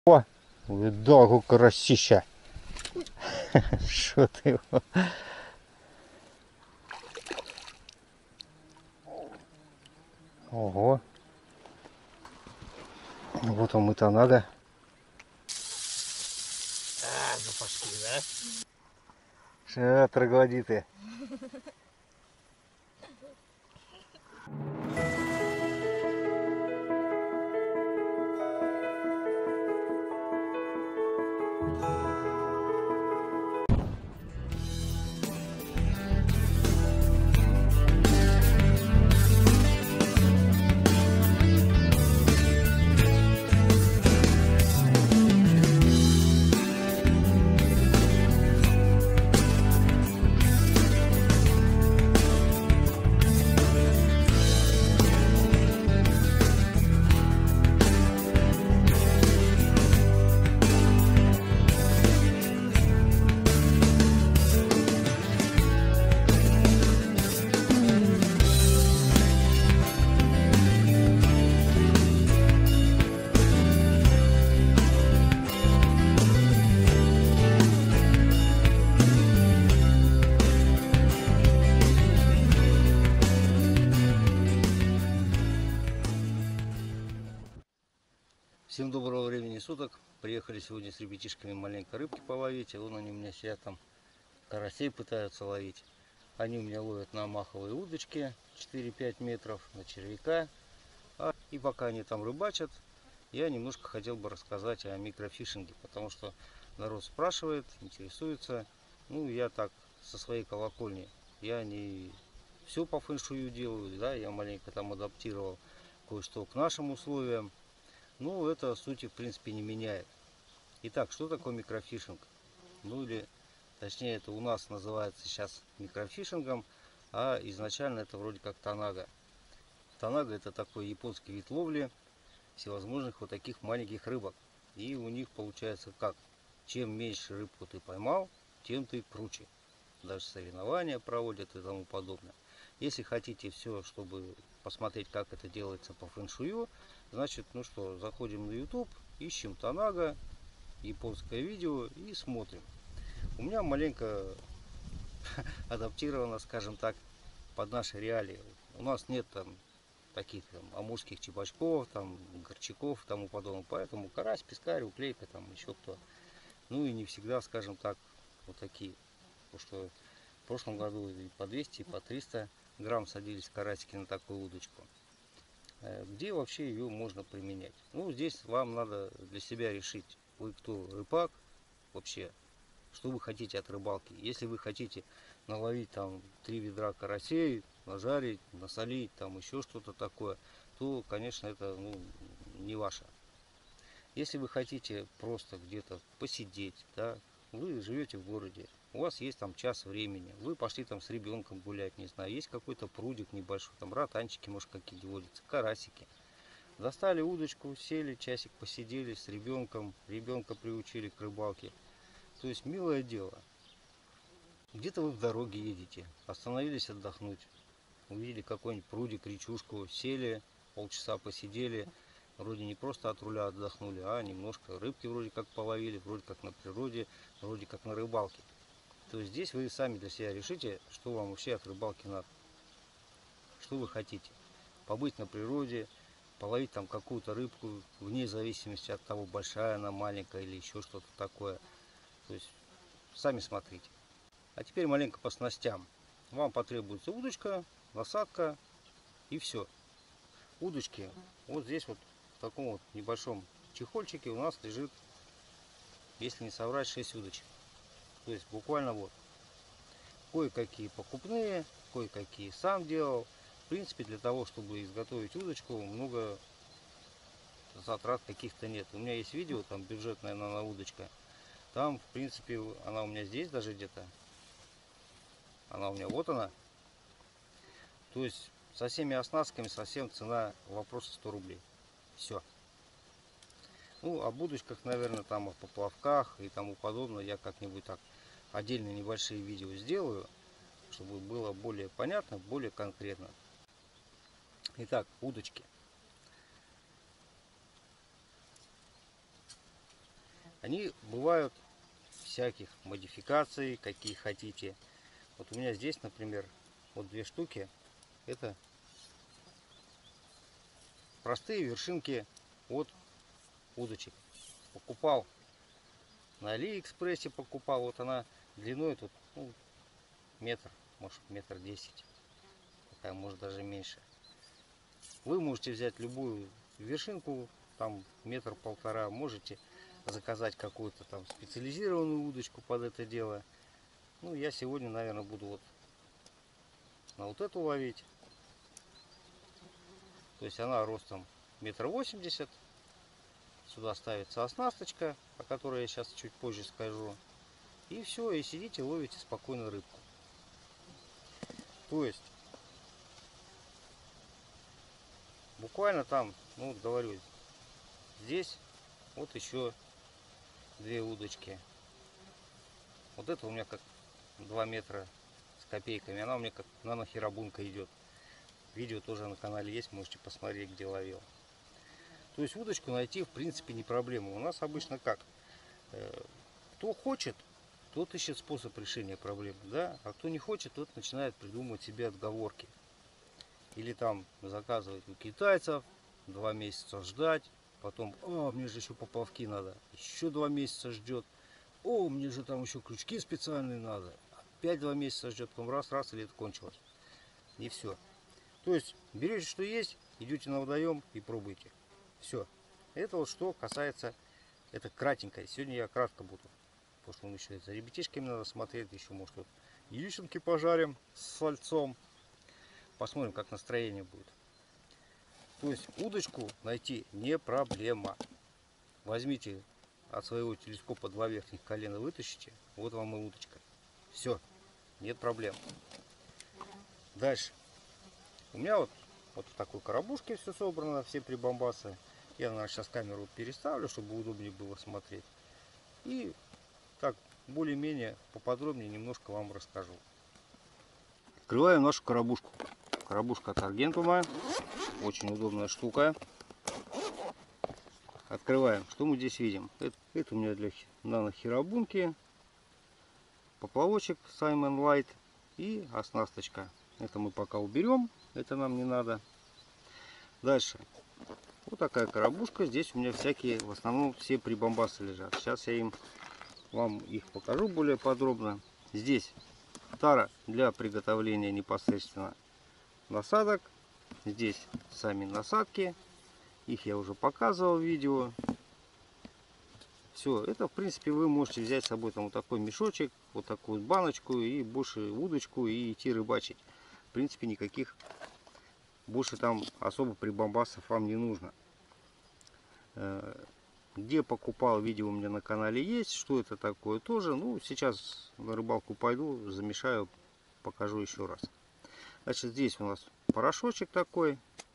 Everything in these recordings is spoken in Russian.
О, видал, карасища. Что ты его? Ого. Вот он, Итанага. Ну пошли, да? Что, троглодиты? Всем доброго времени суток. Приехали сегодня с ребятишками маленько рыбки половить. И вон они у меня сидят там, карасей пытаются ловить. Они у меня ловят на маховые удочки 4-5 метров, на червяка. И пока они там рыбачат, я немножко хотел бы рассказать о микрофишинге. Потому что народ спрашивает, интересуется. Ну, я так, со своей колокольни. Я не все по фэншую делаю, да, я маленько там адаптировал кое-что к нашим условиям. Ну, это сути в принципе не меняет. Итак, что такое микрофишинг? Ну или, точнее, это у нас называется сейчас микрофишингом, а изначально это вроде как танага. Танага это такой японский вид ловли всевозможных вот таких маленьких рыбок. И у них получается как? Чем меньше рыбку ты поймал, тем ты круче. Даже соревнования проводят и тому подобное. Если хотите все, чтобы посмотреть, как это делается по фэншую, значит, ну что, заходим на YouTube, ищем танага, японское видео и смотрим. У меня маленько адаптировано, скажем так, под наши реалии. У нас нет там таких там амурских чебачков, там горчаков и тому подобное. Поэтому карась, пескарь, уклейка, там еще кто. Ну и не всегда, скажем так, вот такие. Потому что в прошлом году и по 200, и по 300 грамм садились карасики на такую удочку. Где вообще ее можно применять? Ну, здесь вам надо для себя решить, вы кто, рыбак вообще, что вы хотите от рыбалки. Если вы хотите наловить там 3 ведра карасей, нажарить, насолить, там еще что-то такое, то, конечно, это ну, не ваше. Если вы хотите просто где-то посидеть, да, вы живете в городе, у вас есть там час времени, вы пошли там с ребенком гулять, не знаю, есть какой-то прудик небольшой, там ротанчики, может, какие-то водятся, карасики. Достали удочку, сели, часик посидели с ребенком, ребенка приучили к рыбалке. То есть милое дело. Где-то вы в дороге едете, остановились отдохнуть, увидели какой-нибудь прудик, речушку, сели, полчаса посидели, вроде не просто от руля отдохнули, а немножко рыбки вроде как половили, вроде как на природе, вроде как на рыбалке. То есть здесь вы сами для себя решите, что вам вообще от рыбалки надо, что вы хотите. Побыть на природе, половить там какую-то рыбку, вне зависимости от того, большая она, маленькая или еще что-то такое. То есть сами смотрите. А теперь маленько по снастям. Вам потребуется удочка, насадка и все. Удочки вот здесь вот в таком вот небольшом чехольчике у нас лежит, если не соврать, 6 удочек. То есть буквально вот. Кое-какие покупные, кое-какие сам делал. В принципе, для того, чтобы изготовить удочку, много затрат каких-то нет. У меня есть видео, там бюджетная на удочка. Там, в принципе, она у меня здесь даже где-то. Она у меня вот она. То есть со всеми оснастками, совсем цена вопроса 100 рублей. Все. Ну, о удочках, наверное, там о поплавках и тому подобное я как-нибудь так отдельные небольшие видео сделаю, чтобы было более понятно, более конкретно. Итак, удочки. Они бывают всяких модификаций, какие хотите. Вот у меня здесь, например, вот 2 штуки. Это простые вершинки от удочек. Покупал на Алиэкспрессе, покупал. Вот она длиной тут, ну, метр, может 1,10 м. Такая, может даже меньше. Вы можете взять любую вершинку, там 1,5 м. Можете заказать какую-то там специализированную удочку под это дело. Ну, я сегодня, наверное, буду вот на вот эту ловить. То есть она ростом 1,80 м. Сюда ставится оснасточка, о которой я сейчас чуть позже скажу. И все, и сидите, ловите спокойно рыбку. То есть буквально там, ну вот говорю, здесь вот еще 2 удочки. Вот это у меня как 2 метра с копейками. Она у меня как нанохерабунка идет. Видео тоже на канале есть, можете посмотреть, где ловил. То есть удочку найти в принципе не проблема. У нас обычно как? Кто хочет, тот ищет способ решения проблемы, да? А кто не хочет, тот начинает придумывать себе отговорки. Или там заказывать у китайцев, 2 месяца ждать, потом, мне же еще поплавки надо, еще 2 месяца ждет, мне же там еще крючки специальные надо, опять 2 месяца ждет, потом раз, и лето кончилось. И все. То есть берете, что есть, идете на водоем и пробуйте. Все. Это вот что касается, это кратенько. Сегодня я кратко буду. Потому что еще за ребятишками надо смотреть, еще может вот яиченки пожарим с сальцом. Посмотрим, как настроение будет. То есть удочку найти не проблема. Возьмите от своего телескопа 2 верхних колена, вытащите. Вот вам и удочка. Все, нет проблем. Дальше. У меня вот в такой коробушке все собрано, все прибамбасы. Я, наверное, сейчас камеру переставлю, чтобы удобнее было смотреть. И так более-менее поподробнее немножко вам расскажу. Открываем нашу коробушку. Коробушка от Аргентума. Очень удобная штука. Открываем. Что мы здесь видим? Это у меня для нанохерабунки. Поплавочек Simon Light и оснасточка. Это мы пока уберем. Это нам не надо. Дальше. Вот такая коробушка. Здесь у меня всякие, в основном все прибамбасы лежат. Сейчас я вам их покажу более подробно. Здесь тара для приготовления непосредственно насадок. Здесь сами насадки. Их я уже показывал в видео. Все, это в принципе вы можете взять с собой там вот такой мешочек, вот такую вот баночку и больше удочку и идти рыбачить. В принципе никаких больше там особо прибамбасов вам не нужно. Где покупал, видео у меня на канале есть. Что это такое тоже. Ну, сейчас на рыбалку пойду, замешаю, покажу еще раз. Значит, здесь у нас порошочек такой.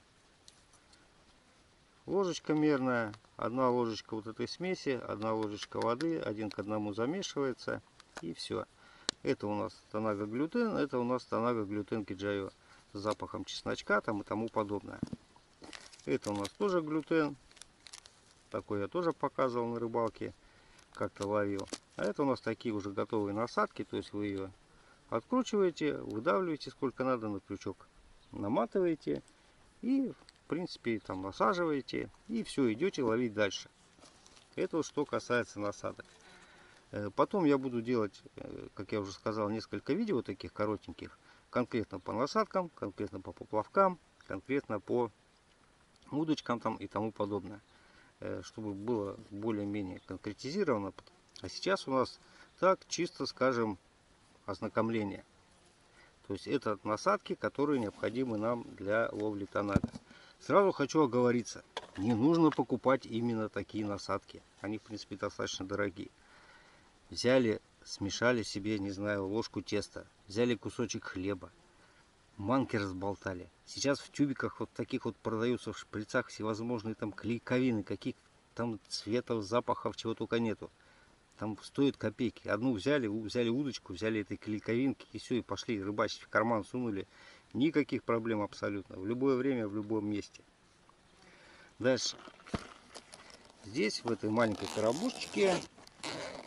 Ложечка мерная. 1 ложечка вот этой смеси, 1 ложечка воды, 1 к 1 замешивается. И все. Это у нас Tanaga глютен, это у нас Tanaga глютен Kijayo с запахом чесночка там и тому подобное. Это у нас тоже глютен. Такой я тоже показывал на рыбалке, как-то ловил. А это у нас такие уже готовые насадки, то есть вы ее откручиваете, выдавливаете сколько надо на крючок, наматываете и в принципе там насаживаете и все, идете ловить дальше. Это вот что касается насадок. Потом я буду делать, как я уже сказал, несколько видео таких коротеньких, конкретно по насадкам, конкретно по поплавкам, конкретно по удочкам там и тому подобное, чтобы было более-менее конкретизировано. А сейчас у нас так чисто, скажем, ознакомление. То есть это насадки, которые необходимы нам для ловли Tanaga. Сразу хочу оговориться, не нужно покупать именно такие насадки. Они в принципе достаточно дорогие. Взяли, смешали себе, не знаю, ложку теста, взяли кусочек хлеба, манки разболтали. Сейчас в тюбиках вот таких вот продаются в шприцах всевозможные там клейковины, каких там цветов, запахов, чего только нету. Там стоит копейки. Одну взяли удочку, взяли этой клейковинки и все, и пошли рыбачить, в карман сунули. Никаких проблем абсолютно. В любое время, в любом месте. Дальше. Здесь, в этой маленькой коробушечке,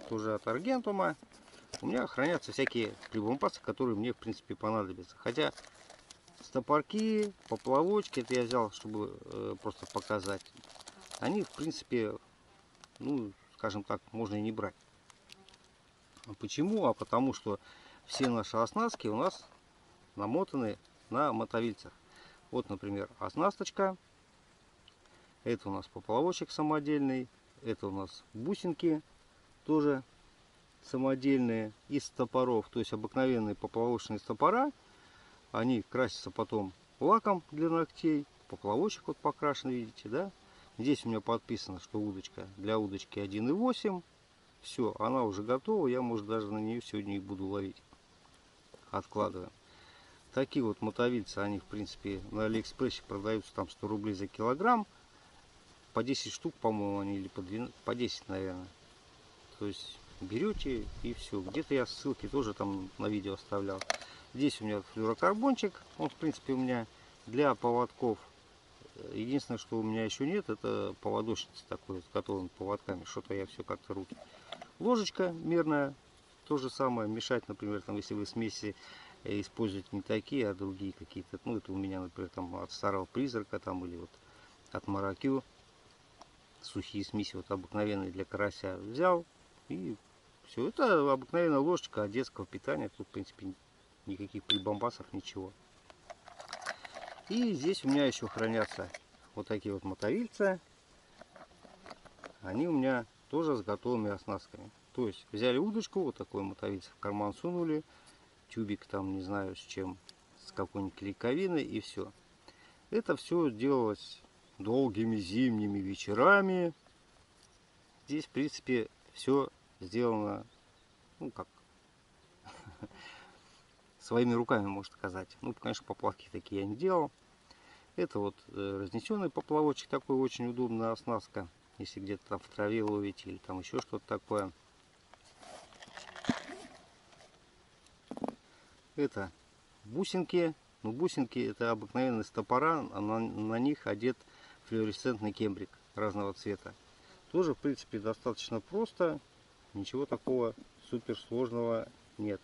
тоже от Аргентума. У меня хранятся всякие прибамбасы, которые мне в принципе понадобятся. Хотя стопорки, поплавочки, это я взял, чтобы просто показать. Они в принципе, ну скажем так, можно и не брать. Почему? А потому что все наши оснастки у нас намотаны на мотовильцах. Вот, например, оснасточка. Это у нас поплавочек самодельный. Это у нас бусинки тоже самодельные из стопоров. То есть обыкновенные поплавочные стопора. Они красятся потом лаком для ногтей. Поплавочек вот покрашен, видите, да? Здесь у меня подписано, что удочка для удочки 1,8. Все, она уже готова. Я, может, даже на нее сегодня и буду ловить. Откладываем. Такие вот мотовильцы, они в принципе на Алиэкспрессе продаются там 100 рублей за килограмм. По 10 штук, по-моему, они, или по 10, наверное. То есть берете и все. Где-то я ссылки тоже там на видео оставлял. Здесь у меня флюрокарбончик. Он в принципе у меня для поводков. Единственное, что у меня еще нет, это поводочница такой, с готовыми поводками. Что-то я все как-то руки. Ложечка мерная. То же самое. Мешать, например, там, если вы смеси использовать не такие, а другие какие-то. Ну, это у меня, например, там от старого призрака, там, или вот от Маракю. Сухие смеси, вот обыкновенные для карася взял. И все. Это обыкновенная ложечка от детского питания. Тут, в принципе, никаких прибамбасов, ничего. И здесь у меня еще хранятся вот такие вот мотовильцы. Они у меня тоже с готовыми оснастками. То есть взяли удочку, вот такой мотовильце в карман сунули. Тюбик там, не знаю с чем, с какой-нибудь клейковиной, и все. Это все делалось долгими зимними вечерами. Здесь, в принципе, все сделано, ну как, своими руками, можно сказать. Ну, конечно, поплавки такие я не делал. Это вот разнесенный поплавочек, такой очень удобная оснастка, если где-то там в траве ловите или там еще что-то такое. Это бусинки. Ну, бусинки это обыкновенные стопора, а на них одет флуоресцентный кембрик разного цвета. Тоже, в принципе, достаточно просто. Ничего такого суперсложного нет.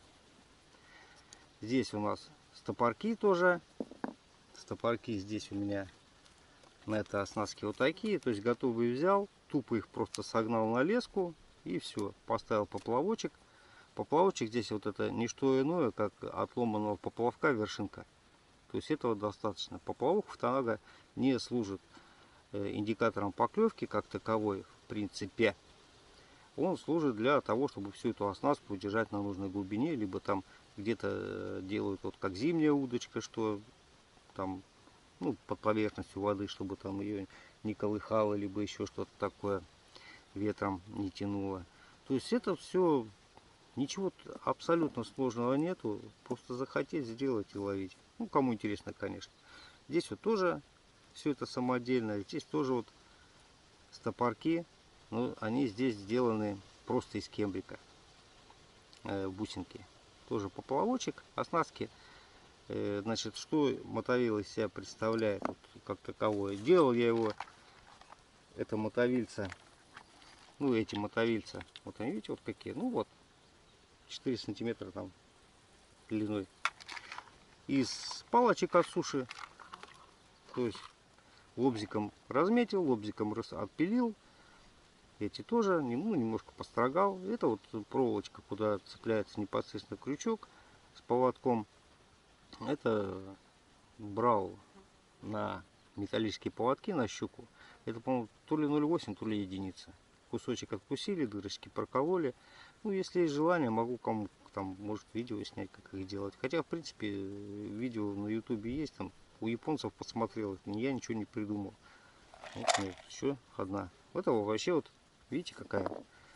Здесь у нас стопорки тоже. Стопорки здесь у меня на этой оснастке вот такие. То есть готовые взял, тупо их просто согнал на леску и все. Поставил поплавочек. Поплавочек здесь вот это не что иное, как отломанного поплавка вершинка. То есть этого достаточно. Поплавок в тонага не служит индикатором поклевки как таковой, в принципе. Он служит для того, чтобы всю эту оснастку держать на нужной глубине, либо там где-то делают вот как зимняя удочка, что там, ну, под поверхностью воды, чтобы там ее не колыхало, либо еще что-то такое ветром не тянуло. То есть это все, ничего абсолютно сложного нету, просто захотеть сделать и ловить. Ну, кому интересно, конечно. Здесь вот тоже все это самодельно, здесь тоже вот стопорки, но они здесь сделаны просто из кембрика, бусинки. Тоже поплавочек, оснастки. Значит, что мотовил из себя представляет вот, как таковое. Делал я его, это мотовильца, ну эти мотовильца, вот они видите, вот какие, ну вот 4 сантиметра там длиной, из палочек от суши. То есть лобзиком разметил, лобзиком отпилил. Эти тоже, ну, немножко построгал. Это вот проволочка, куда цепляется непосредственно крючок с поводком. Это брал на металлические поводки, на щуку. Это, по-моему, то ли 0,8, то ли единица. Кусочек откусили, дырочки прокололи. Ну, если есть желание, могу кому там, может, видео снять, как их делать. Хотя, в принципе, видео на ютубе есть, там у японцев посмотрел, я ничего не придумал. Вот, нет, еще одна. Это вообще вот, видите, какая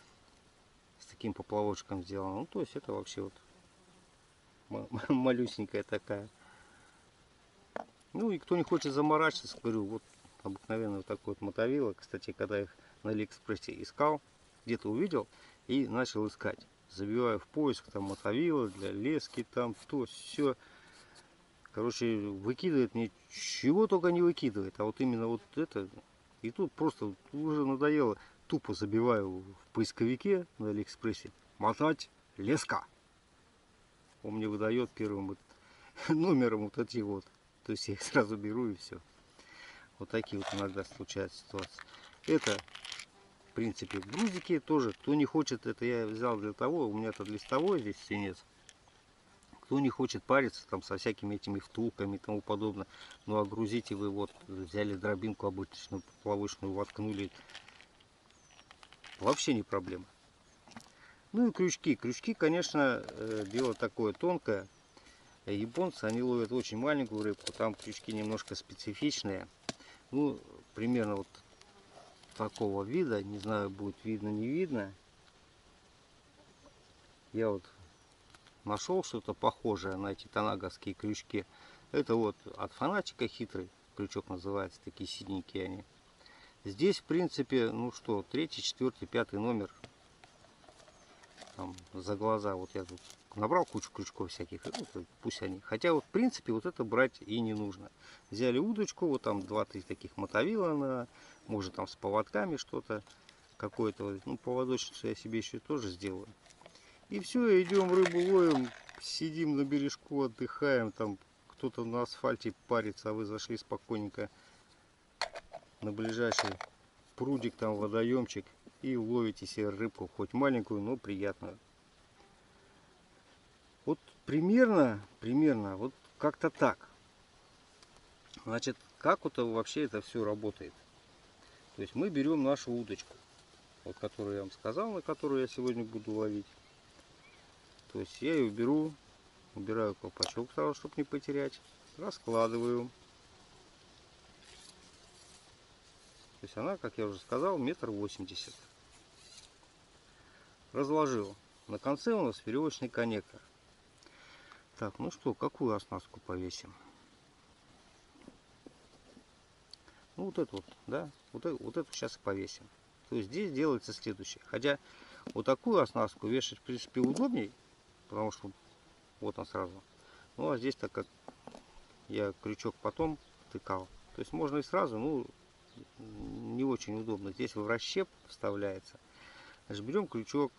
с таким поплавочком сделана. Ну, то есть это вообще вот малюсенькая такая. Ну и кто не хочет заморачиваться, говорю, вот обыкновенно вот такой вот мотовила. Кстати, когда их на Алиэкспрессе искал, где-то увидел и начал искать. Забиваю в поиск там мотовила для лески, там то, все. Короче, выкидывает мне, чего только не выкидывает. А вот именно вот это. И тут просто уже надоело. Тупо забиваю в поисковике на Алиэкспрессе мотать леска. Он мне выдает первым вот номером вот эти вот. То есть я их сразу беру и все. Вот такие вот иногда случаются ситуации. Это, в принципе, грузики тоже. Кто не хочет, это я взял для того, у меня тут листовой здесь свинец. Кто не хочет париться там со всякими этими втулками и тому подобное, ну а грузите вы вот, взяли дробинку обычную поплавочную, воткнули. Вообще не проблема. Ну и крючки. Крючки, конечно, дело такое тонкое. Японцы, они ловят очень маленькую рыбку. Там крючки немножко специфичные. Ну, примерно вот такого вида. Не знаю, будет видно, не видно. Я вот нашел что-то похожее на эти танаговские крючки. Это вот от Фанатика хитрый крючок называется. Такие синенькие они. Здесь, в принципе, ну что, 3, 4, 5 номер. Там, за глаза. Вот я тут набрал кучу крючков всяких. Ну, пусть они. Хотя вот, в принципе, вот это брать и не нужно. Взяли удочку, вот там 2-3 таких мотовила на, может там с поводками что-то. Какое-то, ну, поводочницу я себе еще тоже сделаю. И все, идем рыбу ловим, сидим на бережку, отдыхаем. Там кто-то на асфальте парится, а вы зашли спокойненько на ближайший прудик, там водоемчик, и ловите себе рыбку, хоть маленькую, но приятную. Вот примерно, вот как-то так. Значит, как вот вообще это все работает? То есть мы берем нашу удочку, вот которую я вам сказал, на которую я сегодня буду ловить. То есть я ее беру, убираю колпачок сразу, чтобы не потерять, раскладываю. То есть она, как я уже сказал, 1,80 м. Разложил. На конце у нас веревочный коннектор. Так, ну что, какую оснастку повесим? Ну вот эту вот, да, вот эту сейчас и повесим. То есть здесь делается следующее. Хотя вот такую оснастку вешать, в принципе, удобней, потому что вот он сразу. Ну а здесь, так как я крючок потом втыкал, то есть можно и сразу, ну не очень удобно. Здесь в расщеп вставляется. Значит, берем крючок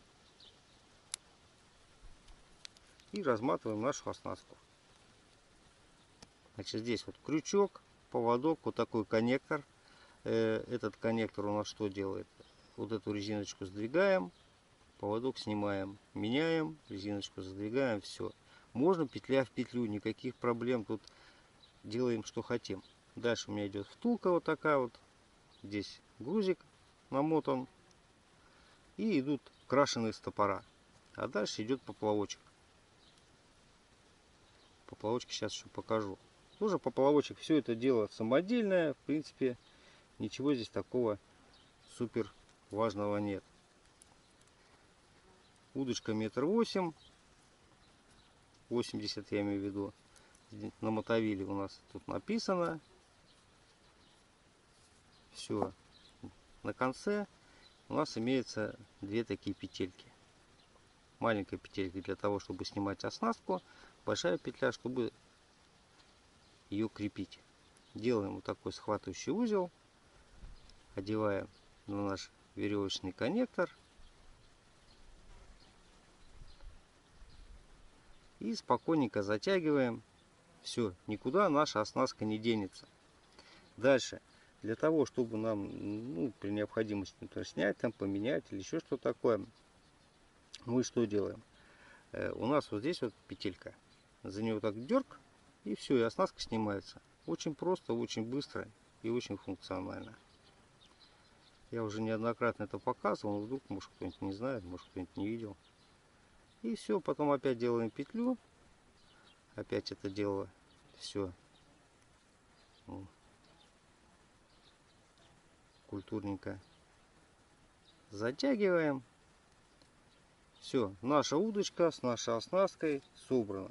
и разматываем нашу оснастку. Значит, здесь вот крючок, поводок, вот такой коннектор. Этот коннектор у нас что делает? Вот эту резиночку сдвигаем, поводок снимаем, меняем, резиночку задвигаем, все. Можно петля в петлю, никаких проблем, тут делаем что хотим. Дальше у меня идет втулка вот такая вот. Здесь грузик намотан. И идут крашеные стопора. А дальше идет поплавочек. Поплавочек сейчас еще покажу. Тоже поплавочек. Все это дело самодельное. В принципе, ничего здесь такого супер важного нет. Удочка 1,8 м. 80 я имею в виду. На мотовиле у нас тут написано. Все. На конце у нас имеется две такие петельки. Маленькая петелька для того, чтобы снимать оснастку. Большая петля, чтобы ее крепить. Делаем вот такой схватывающий узел. Одеваем на наш веревочный коннектор. И спокойненько затягиваем. Все, никуда наша оснастка не денется. Дальше. Для того, чтобы нам, ну, при необходимости, например, снять, там, поменять или еще что такое, мы что делаем? У нас вот здесь вот петелька. За нее вот так дерг, и все, и оснастка снимается. Очень просто, очень быстро и очень функционально. Я уже неоднократно это показывал, но вдруг, может, кто-нибудь не знает, может, кто-нибудь не видел. И все, потом опять делаем петлю. Опять это дело все культурненько затягиваем. Все, наша удочка с нашей оснасткой собрана.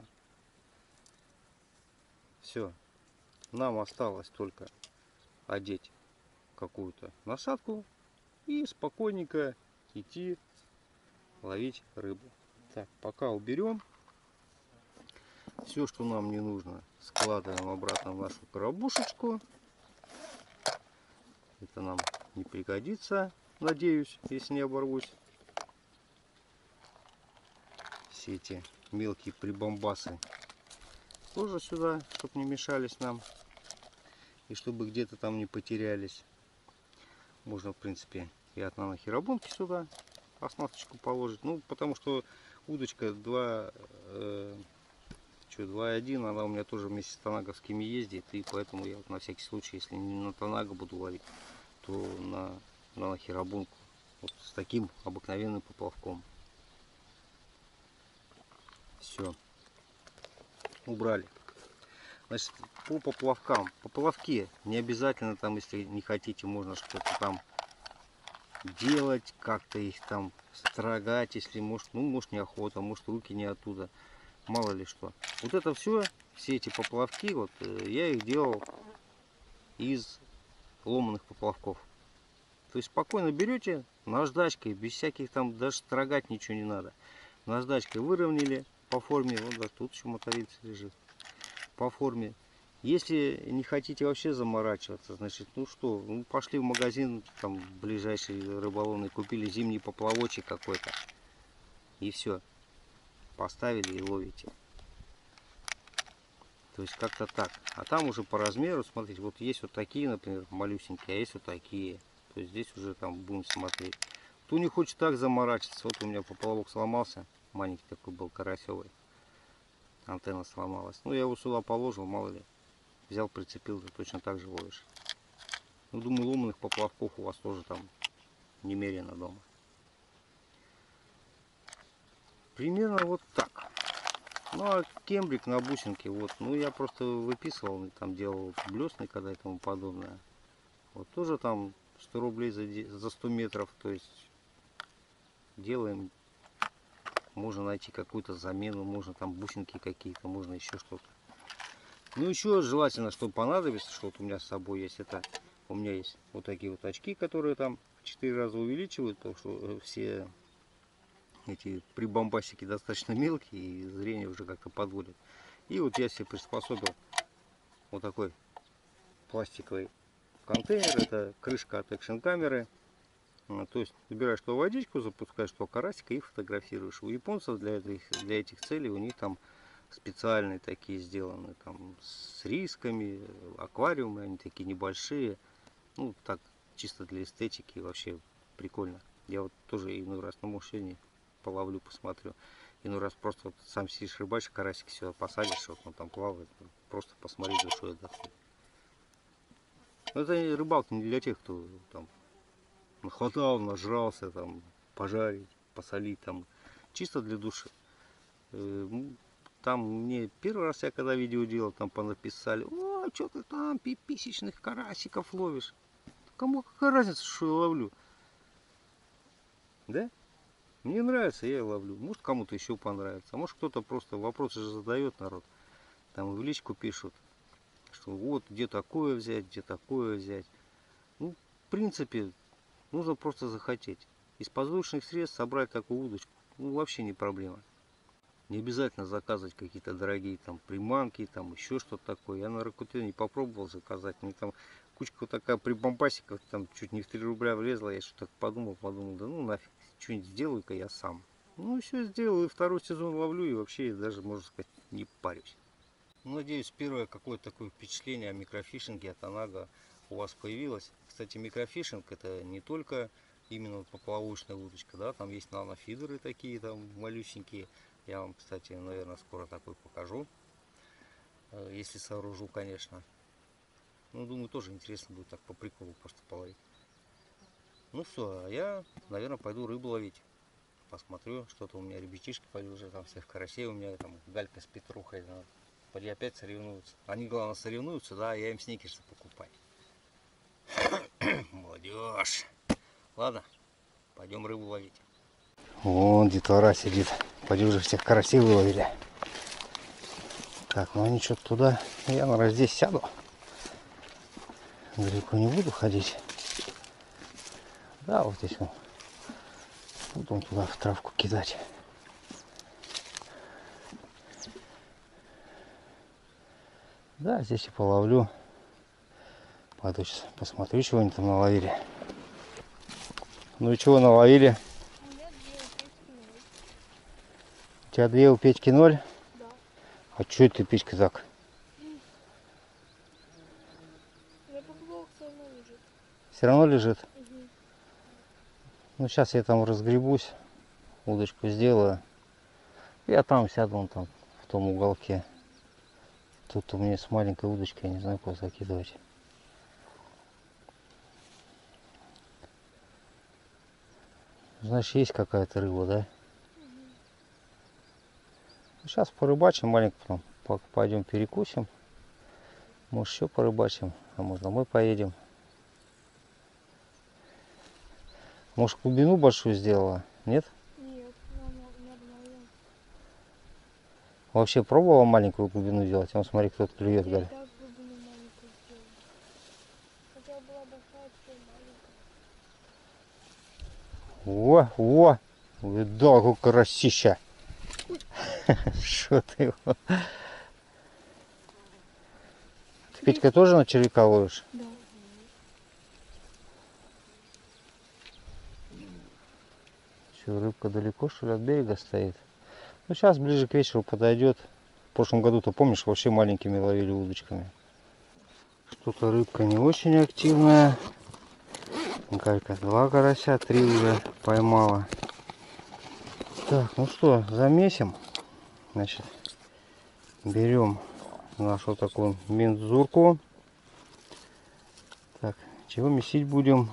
Все, нам осталось только одеть какую-то насадку и спокойненько идти ловить рыбу. Так, пока уберем. Все, что нам не нужно, складываем обратно в нашу коробушечку. Это нам не пригодится надеюсь, если не оборвусь. Все эти мелкие прибамбасы тоже сюда, чтобы не мешались нам. И чтобы где-то там не потерялись. Можно, в принципе, и от нанохиробонки сюда оснасточку положить. Ну, потому что удочка 2.1, она у меня тоже вместе с танаговскими ездит. И поэтому я вот на всякий случай, если не на танага буду ловить, то на нанохиробонку. Вот с таким обыкновенным поплавком. Все. Убрали. Значит, по поплавкам. Поплавки не обязательно там, если не хотите, можно что-то там делать, как-то их там строгать, если может, ну, может неохота, может руки не оттуда, мало ли что. Вот это все эти поплавки, вот я их делал из ломаных поплавков. То есть спокойно берете наждачкой, без всяких там, даже строгать ничего не надо. Наждачкой выровняли по форме, вот да, тут еще мотовильца лежит, по форме. Если не хотите вообще заморачиваться, значит, ну что, ну, пошли в магазин, там, ближайший рыболовный, купили зимний поплавочек какой-то. И все. Поставили и ловите. То есть как-то так. А там уже по размеру, смотрите, вот есть вот такие, например, малюсенькие, а есть вот такие. То есть здесь уже там будем смотреть. Кто не хочет так заморачиваться, вот у меня поплавок сломался. Маленький такой был, карасевый. Антенна сломалась. Ну, я его сюда положил, мало ли. Взял, прицепил, ты точно так же ловишь. Ну, думаю, ломаных поплавков у вас тоже там немерено дома. Примерно вот так. Ну, а кембрик на бусинке, вот, ну, я просто выписывал, там делал блесны, когда и тому подобное. Вот тоже там 100 рублей за 100 метров, то есть делаем. Можно найти какую-то замену, можно там бусинки какие-то, можно еще что-то. Ну, еще желательно, что понадобится, что вот у меня с собой есть, это у меня есть вот такие вот очки, которые там в 4 раза увеличивают, потому что все эти прибамбасики достаточно мелкие, и зрение уже как-то подводит. И вот я себе приспособил вот такой пластиковый контейнер, это крышка от экшн камеры. То есть набираешь то водичку, запускаешь то карасика и фотографируешь. У японцев для этих целей у них там специальные такие сделаны, там с рисками, аквариумы, они такие небольшие. Ну так, чисто для эстетики, вообще прикольно. Я вот тоже иной раз, ну может сегодня половлю, посмотрю. Иной раз просто вот сам сидишь, рыбачишь, карасик сюда посадишь, вот он там плавает, просто посмотреть, душой отдохнуть. Но это рыбалка не для тех, кто там нахватал, нажрался, там, пожарить, посолить, там, чисто для души. Там мне первый раз я когда видео делал, там понаписали: о, что ты там пиписечных карасиков ловишь? Кому какая разница, что я ловлю? Да? Мне нравится, я и ловлю. Может, кому-то еще понравится. А может, кто-то просто вопросы же задает народ. Там в личку пишут, что вот, где такое взять, где такое взять. Ну, в принципе, нужно просто захотеть. Из подручных средств собрать такую удочку, ну, вообще не проблема. Не обязательно заказывать какие-то дорогие там приманки, там еще что-то такое. Я на Rakuten попробовал заказать. Мне там кучка вот такая прибамбасиков, там чуть не в 3 рубля влезла. Я что-то подумал, да ну нафиг, что-нибудь сделаю-ка я сам. Ну все сделал, и второй сезон ловлю, и вообще даже, можно сказать, не парюсь. Ну, надеюсь, первое какое-то такое впечатление о микрофишинге от Танага у вас появилось. Кстати, микрофишинг это не только именно поплавочная удочка, да, там есть нанофидеры такие там малюсенькие. Я вам, кстати, наверное, скоро такой покажу, если сооружу, конечно. Ну, думаю, тоже интересно будет так по приколу просто половить. Ну все, а я, наверное, пойду рыбу ловить. Посмотрю, что-то у меня ребятишки пойдут уже, там всех карасей, у меня там Галька с Петрухой, да, поди опять соревнуются. Они, главное, соревнуются, да, я им сникерсы покупать. Молодежь. Ладно, пойдем рыбу ловить. Вон детвора сидит. Пойди уже всех карасей выловили. Так, ну они что-то туда. Я, наверное, здесь сяду. Далеко не буду ходить. Да, вот здесь он. Буду туда в травку кидать. Да, здесь и половлю. Пойду сейчас посмотрю, чего они там наловили. Ну и чего наловили? У меня 2 Петьки 0. У тебя 2, у Петьки 0? Да. А что это Петька так? Я попробовал, все равно лежит. Все равно лежит? Угу. Ну сейчас я там разгребусь, удочку сделаю. Я там сяду, вон там, в том уголке. Тут у меня с маленькой удочкой, я не знаю, куда закидывать. Значит, есть какая-то рыба, да? Сейчас порыбачим маленько, потом пойдем перекусим. Может, еще порыбачим, а может, домой поедем. Может, глубину большую сделала? Нет? Нет, надо наловить. Вообще пробовала маленькую глубину делать? Вон, смотри, кто-то клюет, Я и говорит. так глубину маленькую сделала. Хотя была большая, теперь маленькая. Во! Видал, какой карасища. Что ты его? Ты, Петька, тоже на червяка ловишь? Да. Что, рыбка далеко, что ли, от берега стоит? Ну, сейчас ближе к вечеру подойдет. В прошлом году-то, помнишь, вообще маленькими ловили удочками. Что-то рыбка не очень активная. Галька 2 карася, 3 уже поймала. Так, ну что, замесим. Значит, берем нашу такую мензурку. Так, чего месить будем?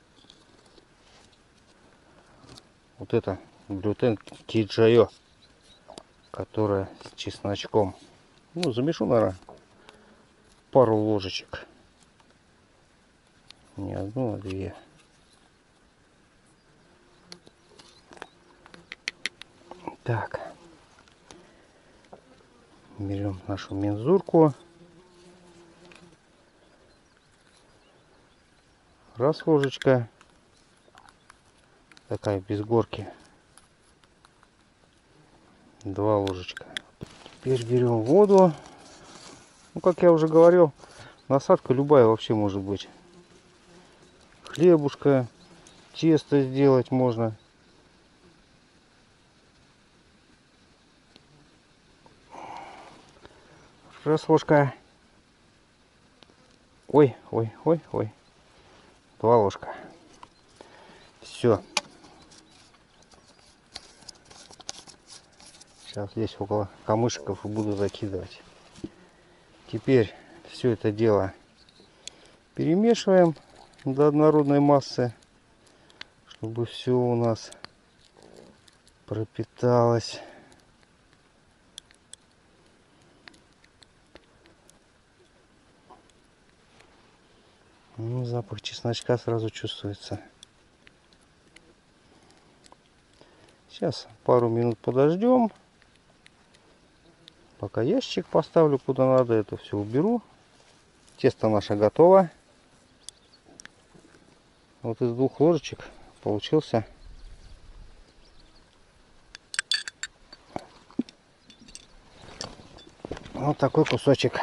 Вот это глютен киджайо, которая с чесночком. Ну, замешу, наверное, пару ложечек. Не одну, а 2. Так. Берем нашу мензурку. Раз ложечка. Такая без горки. 2 ложечка. Теперь берем воду. Ну, как я уже говорил, насадка любая вообще может быть. Хлебушка, тесто сделать можно. Раз ложка. Ой. 2 ложка. Все. Сейчас здесь около камышиков и буду закидывать. Теперь все это дело перемешиваем до однородной массы, чтобы все у нас пропиталось. Ну, запах чесночка сразу чувствуется. Сейчас пару минут подождем. Пока ящик поставлю куда надо, это все уберу. Тесто наше готово. Вот из 2 ложечек получился вот такой кусочек.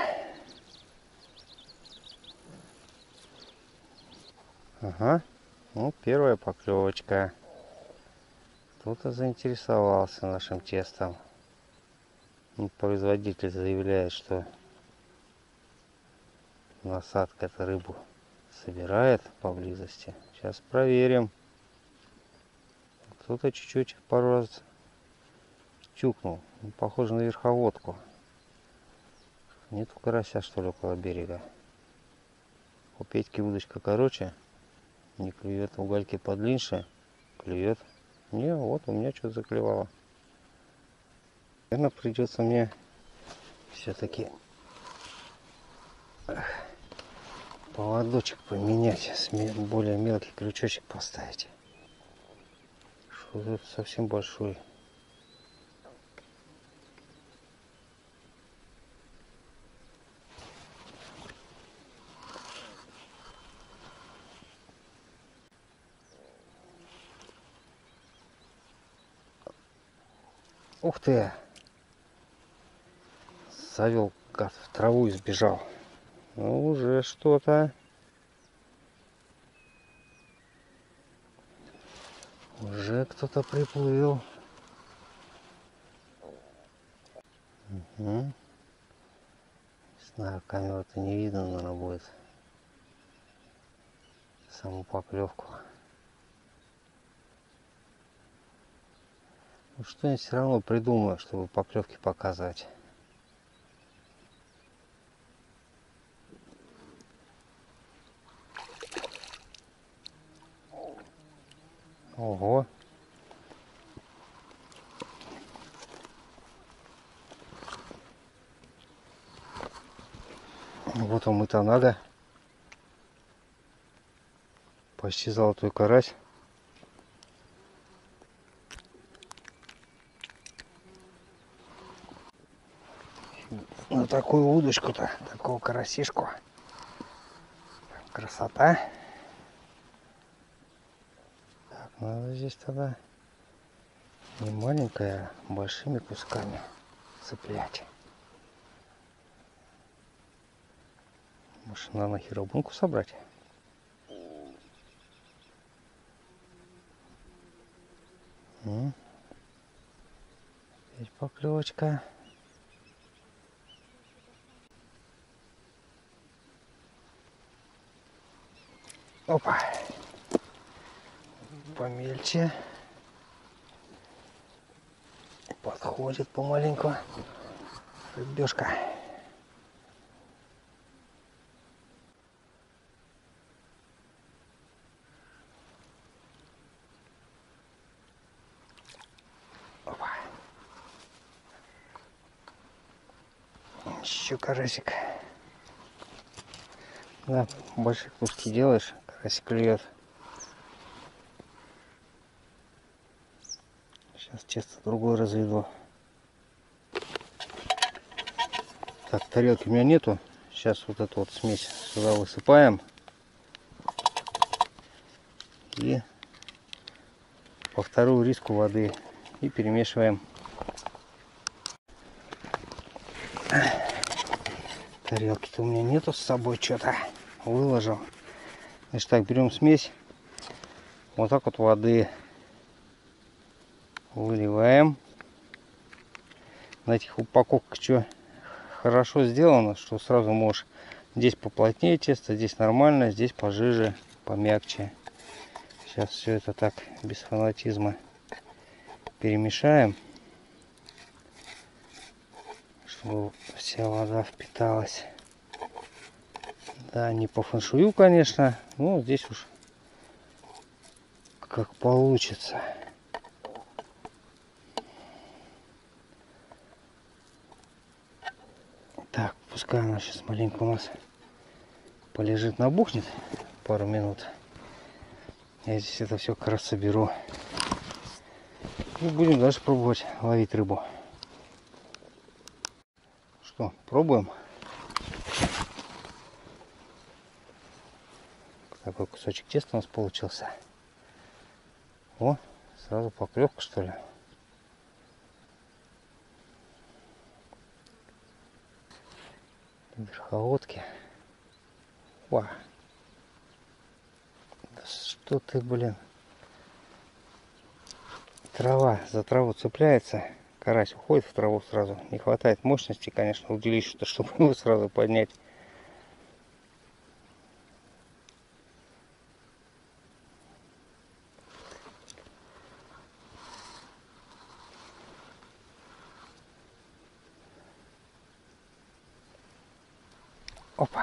Ага. Ну, первая поклевочка. Кто-то заинтересовался нашим тестом. Производитель заявляет, что насадка эту рыбу собирает поблизости. Сейчас проверим. Кто-то чуть-чуть пару раз чукнул. Похоже на верховодку. Нету карася, что ли, около берега. У Петьки удочка короче. Не клюет. У Гальки подлиннее. Клюет. Не, вот у меня что-то заклевало. Наверное, придется мне все-таки поводочек поменять, более мелкий крючочек поставить. Что тут совсем большой. Ух ты! Завел гад, в траву и сбежал. Ну, уже что-то. Уже кто-то приплыл. Угу. Не знаю, камеру-то не видно, наверное, будет саму поклевку. Ну, что-нибудь все равно придумаю, чтобы поклевки показывать. Ого! Вот он, мытонага. Почти золотой карась. На такую удочку-то, такого карасишку. Красота. Так, надо здесь тогда не маленькая, а большими кусками цеплять. Может, надо херобунку собрать? Здесь поклевочка. Опа! Помельче. Подходит помаленьку рыбешка. Опа. Еще карасик. Да, большие куски делаешь, карасик клюет. Сейчас тесто другое разведу. Так, тарелки у меня нету. Сейчас вот эту вот смесь сюда высыпаем. И по вторую риску воды. И перемешиваем. Тарелки-то у меня нету с собой, что-то выложил. Значит так, берем смесь. Вот так вот воды выливаем. На этих упаковках что хорошо сделано, что сразу можешь здесь поплотнее тесто, здесь нормально, здесь пожиже, помягче. Сейчас все это так без фанатизма перемешаем, чтобы вся вода впиталась. Да, не по фэншую, конечно, но здесь уж как получится. Так, пускай она сейчас маленько у нас полежит, набухнет пару минут. Я здесь это все как раз соберу. И будем дальше пробовать ловить рыбу. Что, пробуем? Такой кусочек теста у нас получился. О, сразу поклевка, что ли. Верховодки. Ва. Да что ты, блин. Трава за траву цепляется. Карась уходит в траву сразу. Не хватает мощности, конечно, удилищу-то, чтобы его сразу поднять. Опа.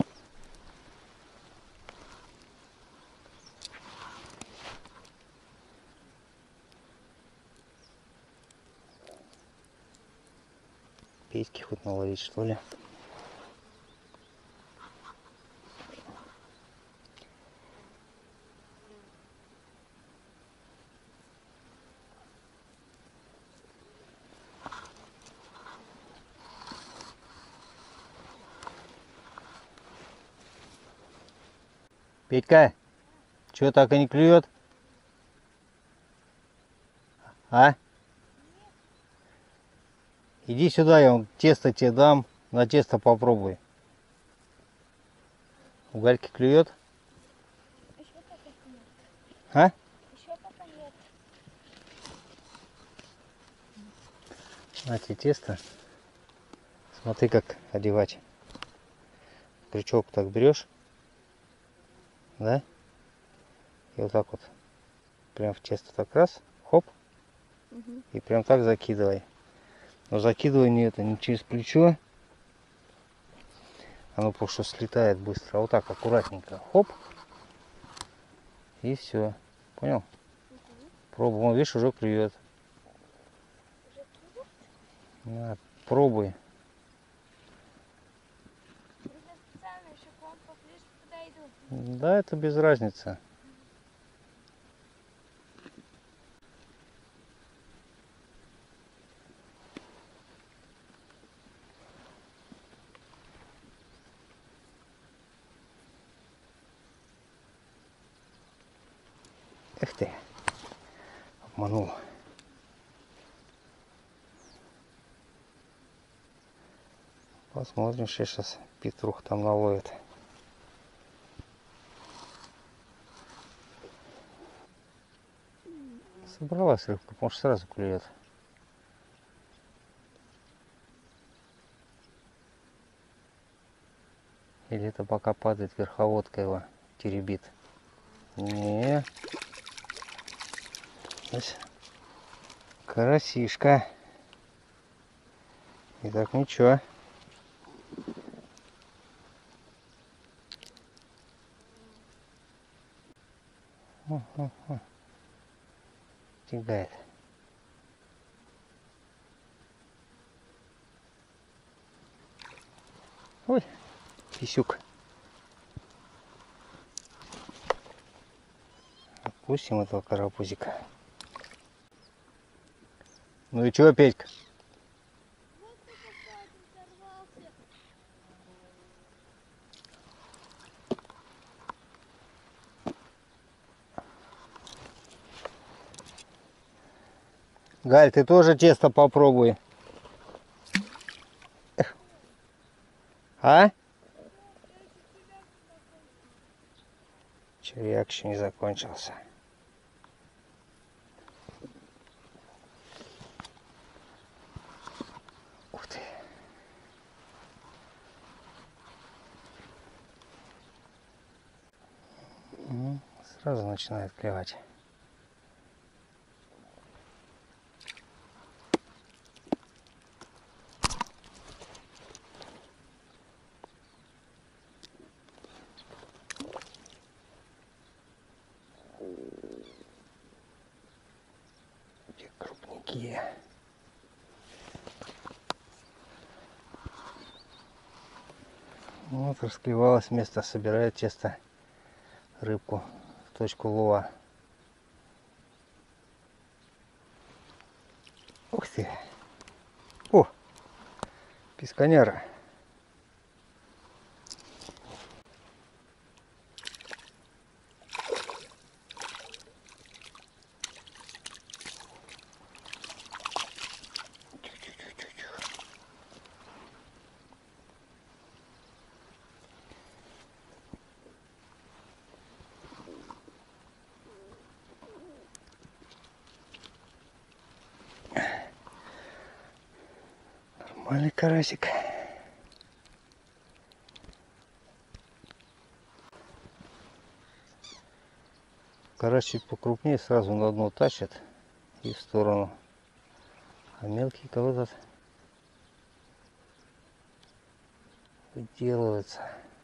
Петьки хоть наловить, что ли? Петька, чё так и не клюет? А? Иди сюда, я вам тесто тебе дам. На тесто попробуй. Угольки клюет? Еще пока нет. А? Еще пока нет. На тебе тесто. Смотри, как одевать. Крючок так берешь, да? И вот так вот. Прям в тесто так раз, хоп. Угу. И прям так закидывай. Но закидывай не через плечо. Оно просто слетает быстро. А вот так аккуратненько. Хоп. И все. Понял? Угу. Пробуй. Вон, видишь, уже клюет. Уже клюет? На, пробуй. Я специально еще к вам поближе подойду. Да, это без разницы. Эх ты. Обманул. Посмотрим, сейчас Петрух там наловит. Собралась рыбка, может сразу клюет. Или это пока падает верховодка его теребит. Не. Здесь карасишка. И так ничего. Тягает. Ой, писюк. Отпустим этого карапузика. Ну и чё, Петька? Вот только один сорвался. Галь, ты тоже тесто попробуй. А? Червяк еще не закончился. Ух ты. Сразу начинает клевать. Где крупненькие. Вот расклевалось место, собирает тесто, рыбку в точку лова. Ух ты. О, писканяра. Нормальный карасик. Карась чуть покрупнее сразу на дно тащит и в сторону. А мелкий кого-то выделывается.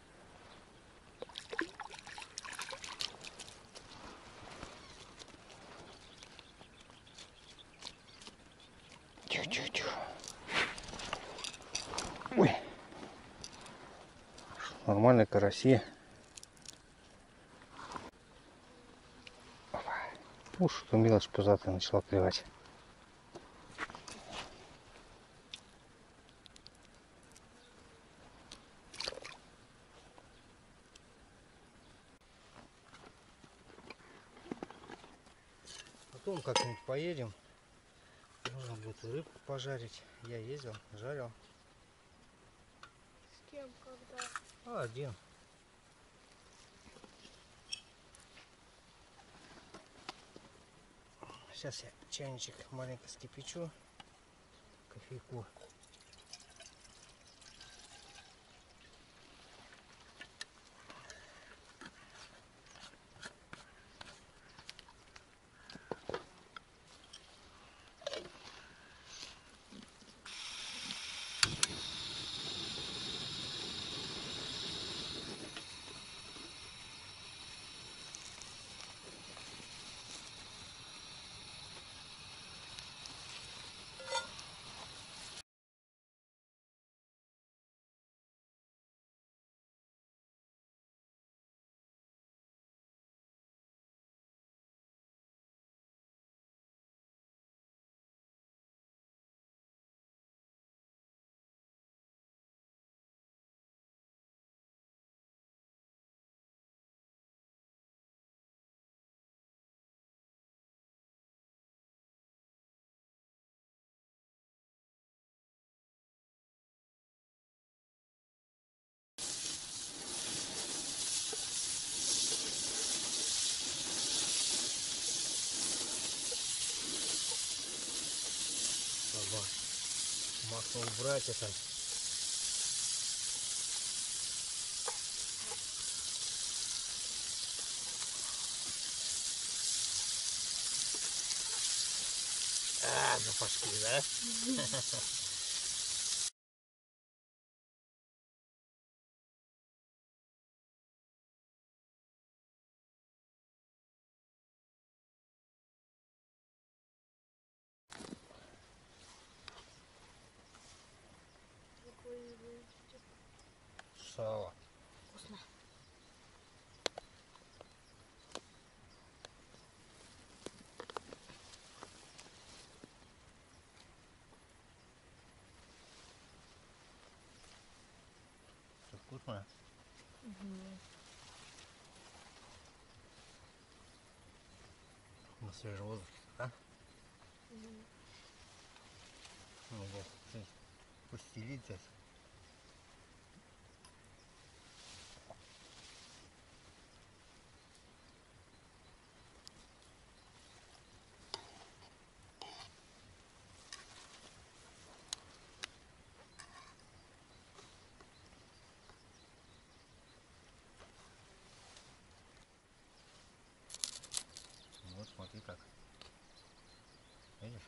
Тихо. Ой. Нормальные караси. Уж что мелочь пузатая начала клевать. Потом как-нибудь поедем. Можно будет и рыбку пожарить. Я ездил, жарил. С кем, когда? Один. Сейчас я чайничек маленько скипячу. кофейку. Надо масло убрать это. Запашки, да? Какой листик. Сало. Вкусно. Все вкусно? На свежем воздухе, да? Надо постелить здесь. Вот смотри как. Видишь?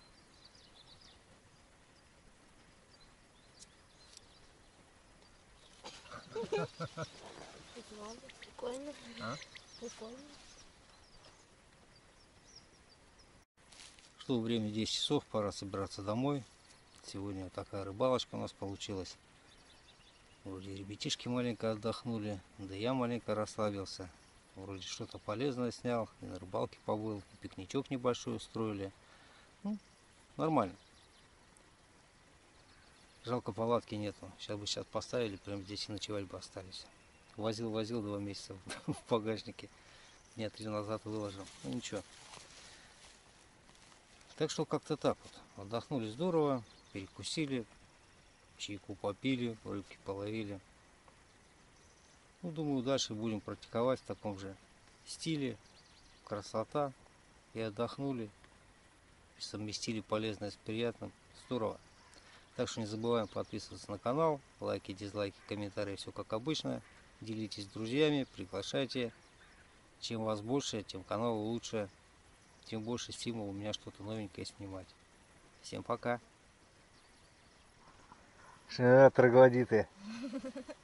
Прикольно. А? Прикольно. Что, время 10 часов, пора собираться домой. Сегодня такая рыбалочка у нас получилась. Вроде ребятишки маленько отдохнули, да я маленько расслабился. Вроде что-то полезное снял, и на рыбалке побыл, и пикничок небольшой устроили. Ну, нормально. Жалко, палатки нету. Сейчас поставили, прям здесь и ночевать бы остались. Возил 2 месяца в багажнике. Дня 3 назад выложил. Ну ничего. Так что как-то так вот. Отдохнули здорово, перекусили, чайку попили, рыбки половили. Ну, думаю, дальше будем практиковать в таком же стиле. Красота. И отдохнули. Совместили полезное с приятным. Здорово. Так что не забываем подписываться на канал. Лайки, дизлайки, комментарии. Все как обычно. Делитесь с друзьями, приглашайте. Чем вас больше, тем канал лучше. Тем больше стимул у меня что-то новенькое снимать. Всем пока. Троглодиты.